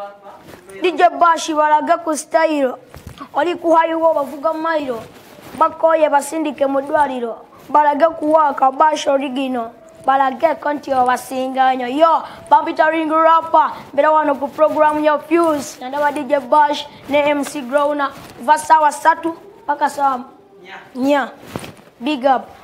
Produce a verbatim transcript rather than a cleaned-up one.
D J Bash balaga ku style. Oli kuhayiwo bavuga mailo. Bakoye basindike mu ddwaliro. Balaga kuwaka Bash original. Balaga konti obasinga nnyo. Yo, Pampita Ring rapper. Bera wano ku program yo Fuse. Ndaba D J Bash ne M C Growner. Vasawa satu paka sawa. Nya. Big up.